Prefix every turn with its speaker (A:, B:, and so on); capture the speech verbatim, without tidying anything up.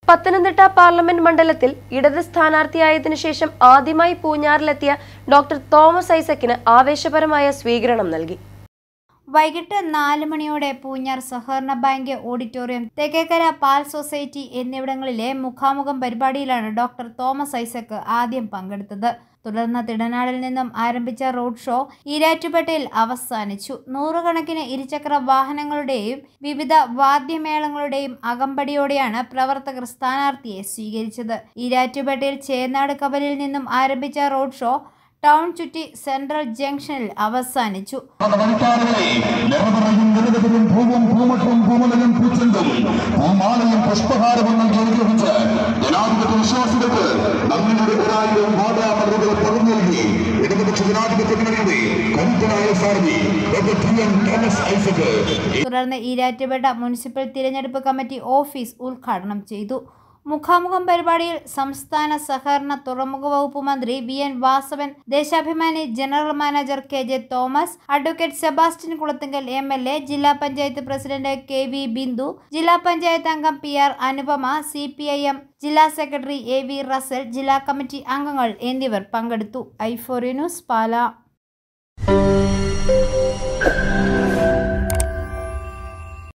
A: Pathanamthitta parliament മണ്ഡലത്തിൽ ഇടത് സ്ഥാനാർത്ഥിയായതിനു ശേഷം ആദ്യമായി പൂഞ്ഞാറിലെത്തിയ ഡോക്ടർ തോമസ് ഐസക്കിന് ആവേശപരമായ സ്വീകരണം നൽകി.
B: വൈകിട്ട് നാല് മണിയോടെ പൂഞ്ഞാർ സഹകരണ ബാങ്ക് ഓഡിറ്റോറിയം, തെക്കേക്കര പാൽ സൊസൈറ്റി എന്നിവിടങ്ങളിലെ മുഖാമുഖം പരിപാടിയിലാണ് ഡോക്ടർ തോമസ് ഐസക്ക് ആദ്യം പങ്കെടുത്തത്. തുടർന്ന് തിടനാടിൽ നിന്നും ആരംഭിച്ച റോഡ് ഷോ ഈരാറ്റുപേട്ടയിൽ അവസാനിച്ചു. നൂറുകണക്കിന് ഇരുചക്ര വാഹനങ്ങളുടെയും വിവിധ വാദ്യമേളങ്ങളുടെയും അകമ്പടിയോടെയാണ് പ്രവർത്തകർ സ്ഥാനാർത്ഥിയെ സ്വീകരിച്ചത്. ഈരാറ്റുപേട്ടയിൽ ചേന്നാട് കവലിൽ നിന്നും ആരംഭിച്ച റോഡ് ഷോ ടൗൺ ചുറ്റി സെൻട്രൽ ജംഗ്ഷനിൽ അവസാനിച്ചു. തുടർന്ന് ഈരാറ്റുപേട്ട മുനിസിപ്പൽ തിരഞ്ഞെടുപ്പ് കമ്മിറ്റി ഓഫീസ് ഉദ്ഘാടനം ചെയ്തു. മുഖാമുഖം പരിപാടിയിൽ സംസ്ഥാന സഹകരണ തുറമുഖ വകുപ്പ് മന്ത്രി V N Vasavan, Deshabhimani general manager K J Thomas, advocate Sebastian Kulathinkal M L A, ജില്ലാ panchayat president K V Bindu, ജില്ലാ പഞ്ചായത്ത് അംഗം P R Anupama, C P I M ജില്ലാ സെക്രട്ടറി എ വി റസൽ, ജില്ലാ കമ്മിറ്റി അംഗങ്ങൾ എന്നിവർ പങ്കെടുത്തു. I four news, Pala.